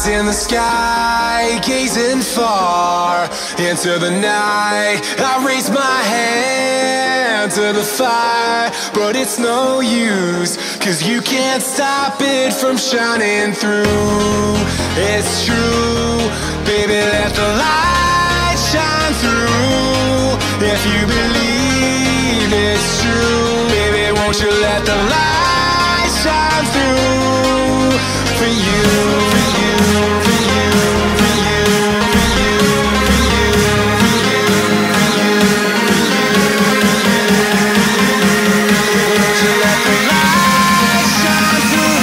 in the sky, gazing far into the night. I raise my hand to the fire, but it's no use, 'cause you can't stop it from shining through. It's true, baby, let the light shine through. If you believe it's true, baby, won't you let the light shine through for you, for you, for you, for you, for you, for you, for you, for you, won't you let the light shine through?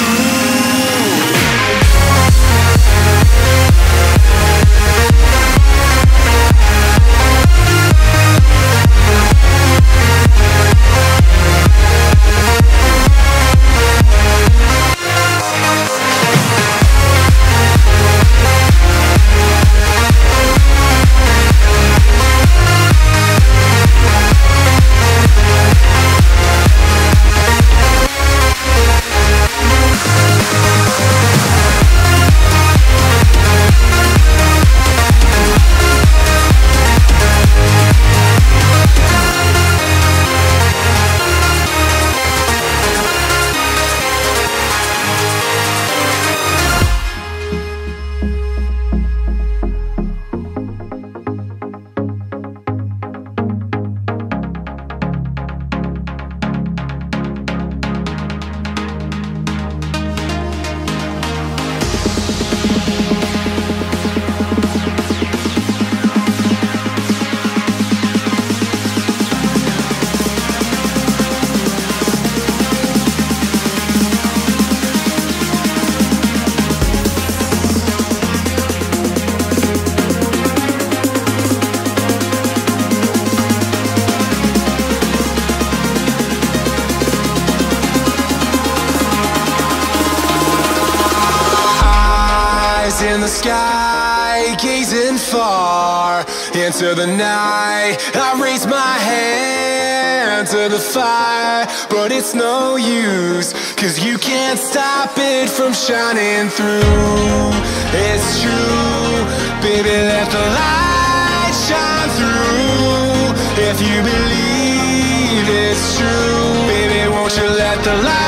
In the sky, gazing far into the night. I raise my hand to the fire, but it's no use, 'cause you can't stop it from shining through. It's true, baby, let the light shine through. If you believe it's true, baby, won't you let the light